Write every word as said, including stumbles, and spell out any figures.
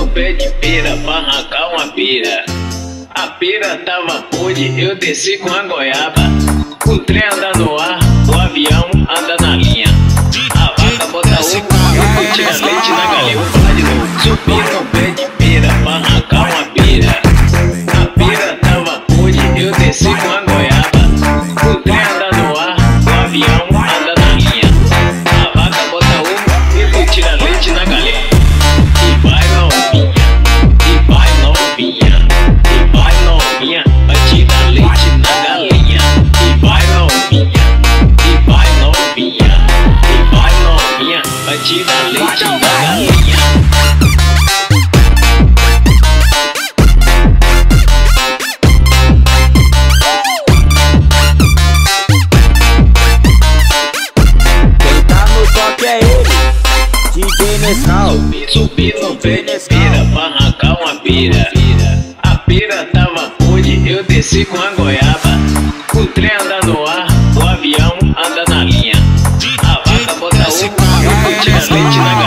pé de pera pra arrancar uma pera. A pera tava podre, eu desci com a goiaba. O trem anda no ar, o avião anda na linha. A vaca bota ovo, eu tira leite na galinha. Vou falar de novo. Subi no pé de pera pra arrancar uma pera. A pera tava podre, eu desci com a goiaba. O trem anda no ar, o avião anda na linha. A vaca bota ovo, eu tira leite na galinha. E vai novinha, e vai novinha, e vai novinha, vai tirar leite na galinha. E vai novinha, e vai novinha, e vai novinha, vai tirar leite na galinha. Quem tá no toque é ele, D J Método. Subi no pé de pera pra arrancar uma pera. A pera tava podre, eu desci com a goiaba. O trem anda no ar, o avião anda na linha. A vaca bota ovo, eu tira leite na